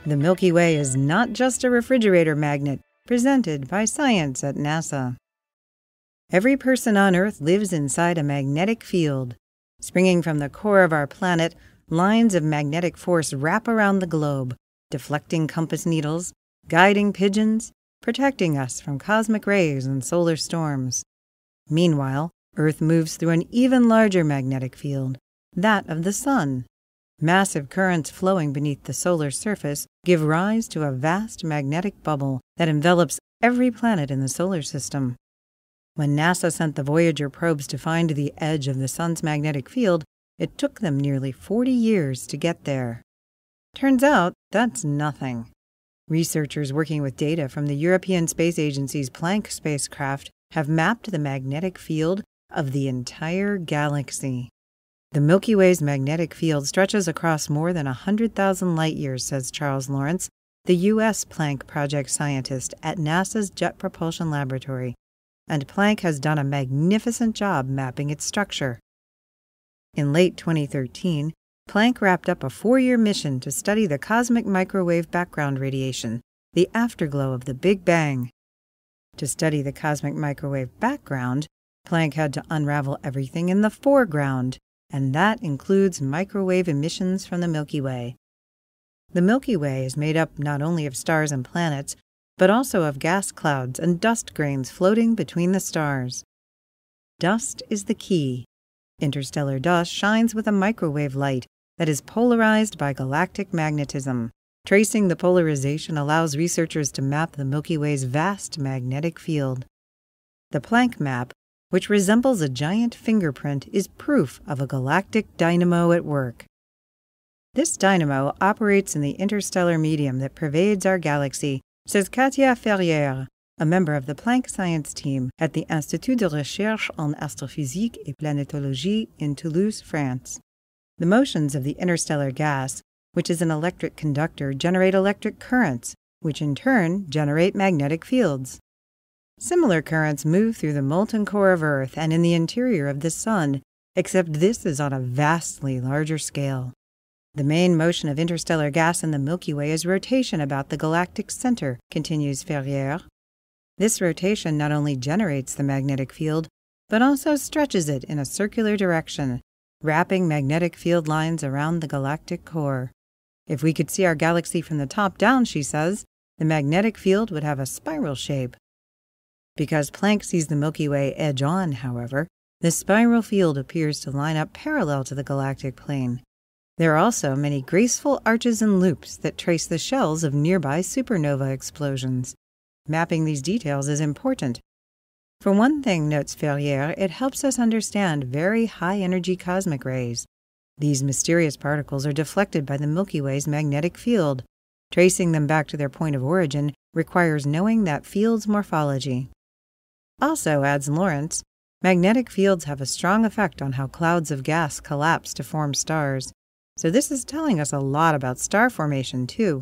The Milky Way is not just a refrigerator magnet, presented by Science at NASA. Every person on Earth lives inside a magnetic field. Springing from the core of our planet, lines of magnetic force wrap around the globe, deflecting compass needles, guiding pigeons, protecting us from cosmic rays and solar storms. Meanwhile, Earth moves through an even larger magnetic field, that of the Sun. Massive currents flowing beneath the solar surface give rise to a vast magnetic bubble that envelops every planet in the solar system. When NASA sent the Voyager probes to find the edge of the Sun's magnetic field, it took them nearly 40 years to get there. Turns out that's nothing. Researchers working with data from the European Space Agency's Planck spacecraft have mapped the magnetic field of the entire galaxy. The Milky Way's magnetic field stretches across more than 100,000 light-years, says Charles Lawrence, the U.S. Planck project scientist at NASA's Jet Propulsion Laboratory, and Planck has done a magnificent job mapping its structure. In late 2013, Planck wrapped up a 4-year mission to study the cosmic microwave background radiation, the afterglow of the Big Bang. To study the cosmic microwave background, Planck had to unravel everything in the foreground, and that includes microwave emissions from the Milky Way. The Milky Way is made up not only of stars and planets, but also of gas clouds and dust grains floating between the stars. Dust is the key. Interstellar dust shines with a microwave light that is polarized by galactic magnetism. Tracing the polarization allows researchers to map the Milky Way's vast magnetic field. The Planck map, which resembles a giant fingerprint, is proof of a galactic dynamo at work. This dynamo operates in the interstellar medium that pervades our galaxy, says Katia Ferrière, a member of the Planck science team at the Institut de Recherche en Astrophysique et Planétologie in Toulouse, France. The motions of the interstellar gas, which is an electric conductor, generate electric currents, which in turn generate magnetic fields. Similar currents move through the molten core of Earth and in the interior of the Sun, except this is on a vastly larger scale. The main motion of interstellar gas in the Milky Way is rotation about the galactic center, continues Ferrière. This rotation not only generates the magnetic field, but also stretches it in a circular direction, wrapping magnetic field lines around the galactic core. If we could see our galaxy from the top down, she says, the magnetic field would have a spiral shape. Because Planck sees the Milky Way edge-on, however, the spiral field appears to line up parallel to the galactic plane. There are also many graceful arches and loops that trace the shells of nearby supernova explosions. Mapping these details is important. For one thing, notes Ferrière, it helps us understand very high-energy cosmic rays. These mysterious particles are deflected by the Milky Way's magnetic field. Tracing them back to their point of origin requires knowing that field's morphology. Also, adds Lawrence, magnetic fields have a strong effect on how clouds of gas collapse to form stars. So this is telling us a lot about star formation, too.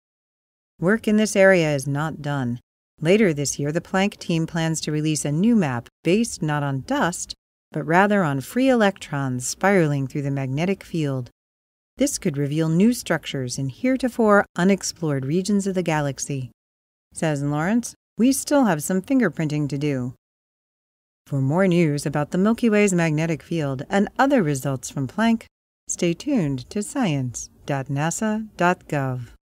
Work in this area is not done. Later this year, the Planck team plans to release a new map based not on dust, but rather on free electrons spiraling through the magnetic field. This could reveal new structures in heretofore unexplored regions of the galaxy. Says Lawrence, we still have some fingerprinting to do. For more news about the Milky Way's magnetic field and other results from Planck, stay tuned to science.nasa.gov.